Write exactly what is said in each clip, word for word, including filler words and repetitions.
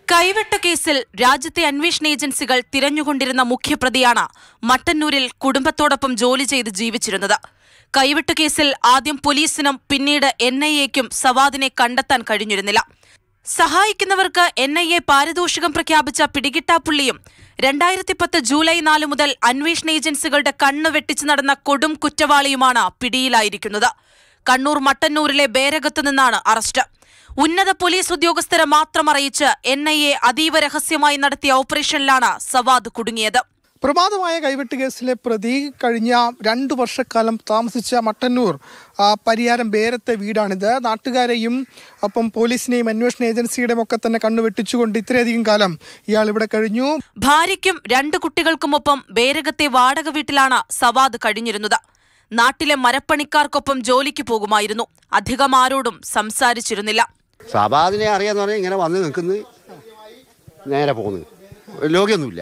കൈവെട്ട കേസിൽ രാജ്യത്തെ അന്വേഷണ ഏജൻസികൾ തിരഞ്ഞുകൊണ്ടിരുന്ന മുഖ്യപ്രതിയാണ് മട്ടന്നൂരിൽ കുടുംബത്തോടൊപ്പം ജോലി ചെയ്ത് ജീവിച്ചിരുന്നത്. കൈവെട്ട കേസിൽ ആദ്യം പോലീസിനും പിന്നീട് എൻ ഐ എക്കും സവാദിനെ കണ്ടെത്താൻ കഴിഞ്ഞിരുന്നില്ല. സഹായിക്കുന്നവർക്ക് എൻ ഐ എ പാരിതോഷികം പ്രഖ്യാപിച്ച പിടികിട്ടാപ്പുള്ളിയും രണ്ടായിരത്തി പത്ത് ജൂലൈ നാല് മുതൽ അന്വേഷണ ഏജൻസികളുടെ കണ്ണു വെട്ടിച്ചു നടന്ന കൊടും കുറ്റവാളിയുമാണ് പിടിയിലായിരിക്കുന്നത്. കണ്ണൂർ മട്ടന്നൂരിലെ ബേരകത്തു നിന്നാണ് അറസ്റ്റ്. ഉന്നത പോലീസ് ഉദ്യോഗസ്ഥരെ മാത്രം അറിയിച്ച് എൻ ഐ എ അതീവ രഹസ്യമായി നടത്തിയ ഓപ്പറേഷനിലാണ് സവാദ് കുടുങ്ങിയത്. പ്രമാദമായ കൈവെട്ട് കേസിലെ പ്രതി കഴിഞ്ഞ രണ്ടു വർഷക്കാലം താമസിച്ച മട്ടന്നൂർ പരിയാരം ബേരത്തെ വീടാണിത്. നാട്ടുകാരെയും ഒപ്പം പോലീസിനെയും അന്വേഷണ ഏജൻസിയുടെയും ഒക്കെ തന്നെ കണ്ണുവെട്ടിച്ചുകൊണ്ട് ഇത്രയധികം കാലം ഇയാൾ ഇവിടെ കഴിഞ്ഞു. ഭാര്യയ്ക്കും രണ്ട് കുട്ടികൾക്കുമൊപ്പം ബേരകത്തെ വാടക വീട്ടിലാണ് സവാദ് കഴിഞ്ഞിരുന്നത്. നാട്ടിലെ മരപ്പണിക്കാർക്കൊപ്പം ജോലിക്ക് പോകുമായിരുന്നു. അധികം ആരോടും സംസാരിച്ചിരുന്നില്ല. സവാദിനെ അറിയാന്ന് പറഞ്ഞാൽ ഇങ്ങനെ വന്ന് നിൽക്കുന്നത്, നേരെ പോകുന്നത്, ലോകിയൊന്നുമില്ല,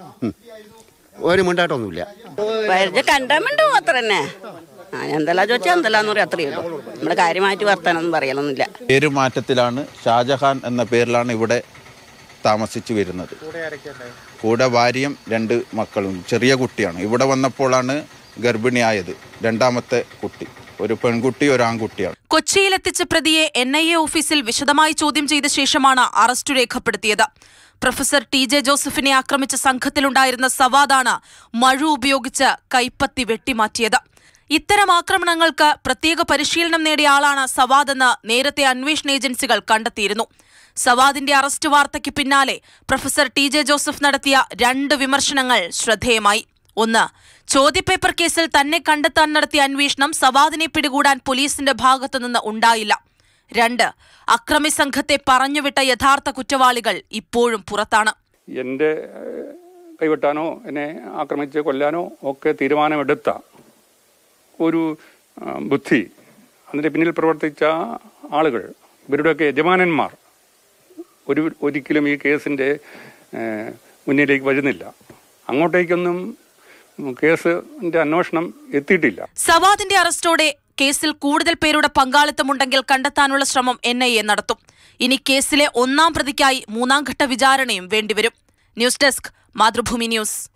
ഒരു മുണ്ടായിട്ടൊന്നുമില്ല. കണ്ടാമുണ്ടോ അത്ര തന്നെ. എന്തെല്ലാ ചോദിച്ചാൽ എന്തെല്ലാന്ന് പറയാം, അത്രയേ ഉള്ളൂ. നമ്മുടെ കാര്യമായിട്ട് വർത്താനൊന്നും പറയലൊന്നുമില്ല. പേരുമാറ്റത്തിലാണ്, ഷാജഹാൻ എന്ന പേരിലാണ് ഇവിടെ താമസിച്ചു വരുന്നത്. കൂടെ ഭാര്യയും രണ്ട് മക്കളും, ചെറിയ കുട്ടിയാണ്. ഇവിടെ വന്നപ്പോഴാണ് ഗർഭിണിയായത്. രണ്ടാമത്തെ കുട്ടി ഒരു പെൺകുട്ടി, ഒരു ആൺകുട്ടിയാണ്. കൊച്ചിയിലെത്തിച്ച പ്രതിയെ എൻ ഐ എ ഓഫീസിൽ വിശദമായി ചോദ്യം ചെയ്ത ശേഷമാണ് അറസ്റ്റ് രേഖപ്പെടുത്തിയത്. പ്രൊഫസർ ടി ജെ ജോസഫിനെ ആക്രമിച്ച സംഘത്തിലുണ്ടായിരുന്ന സവാദാണ് മഴു ഉപയോഗിച്ച് കൈപ്പത്തി വെട്ടിമാറ്റിയത്. ഇത്തരം ആക്രമണങ്ങൾക്ക് പ്രത്യേക പരിശീലനം നേടിയ ആളാണ് സവാദെന്ന് നേരത്തെ അന്വേഷണ ഏജൻസികൾ കണ്ടെത്തിയിരുന്നു. സവാദിന്റെ അറസ്റ്റ് വാർത്തയ്ക്ക് പിന്നാലെ പ്രൊഫസർ ടി ജെ ജോസഫ് നടത്തിയ രണ്ട് വിമർശനങ്ങൾ ശ്രദ്ധേയമായി. ഒന്ന്, ചോദ്യപേപ്പർ കേസിൽ തന്നെ കണ്ടെത്താൻ നടത്തിയ അന്വേഷണം സവാദിനെ പിടികൂടാൻ പോലീസിന്റെ ഭാഗത്തുനിന്ന് ഉണ്ടായില്ല. രണ്ട്, അക്രമി സംഘത്തെ പറഞ്ഞുവിട്ട യഥാർത്ഥ കുറ്റവാളികൾ ഇപ്പോഴും പുറത്താണ്. എന്റെ കൈവെട്ടാനോ എന്നെ ആക്രമിച്ച് കൊല്ലാനോ ഒക്കെ തീരുമാനമെടുത്ത ഒരു ബുദ്ധി, അതിന്റെ പിന്നിൽ പ്രവർത്തിച്ച ആളുകൾ, ഇവരുടെയൊക്കെ യജമാനന്മാർ ഒരു ഒരിക്കലും ഈ കേസിന്റെ മുന്നിലേക്ക് വരുന്നില്ല. അങ്ങോട്ടേക്കൊന്നും കേസിന്റെ അന്വേഷണം എത്തിയിട്ടില്ല. സവാദിന്റെ അറസ്റ്റോടെ കേസിൽ കൂടുതൽ പേരുടെ പങ്കാളിത്തമുണ്ടെങ്കിൽ കണ്ടെത്താനുള്ള ശ്രമം എൻ ഐ എ നടത്തും. ഇനി കേസിലെ ഒന്നാം പ്രതിക്കായി മൂന്നാം ഘട്ട വിചാരണയും വേണ്ടിവരും. News desk, Mathrubhumi news.